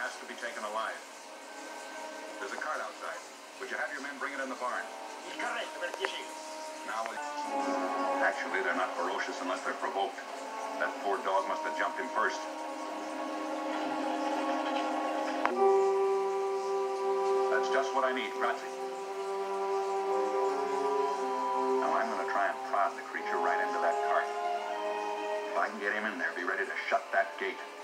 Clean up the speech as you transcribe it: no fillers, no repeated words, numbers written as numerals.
has to be taken alive. There's a cart outside. Would you have your men bring it in the barn? Now, actually, they're not ferocious unless they're provoked. That poor dog must have jumped him first. That's just what I need, grazie. Now I'm going to try and prod the creature right into that cart. If I can get him in there, be ready to shut that gate.